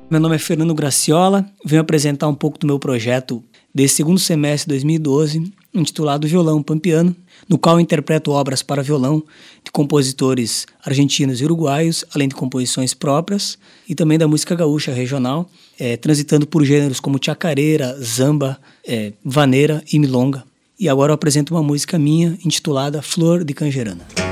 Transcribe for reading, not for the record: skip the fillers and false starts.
Meu nome é Fernando Graciola, venho apresentar um pouco do meu projeto desse segundo semestre de 2012, intitulado Violão Pampiano, no qual eu interpreto obras para violão de compositores argentinos e uruguaios, além de composições próprias e também da música gaúcha regional, transitando por gêneros como chacareira, zamba, vaneira e milonga. E agora eu apresento uma música minha intitulada Flor de Canjerana.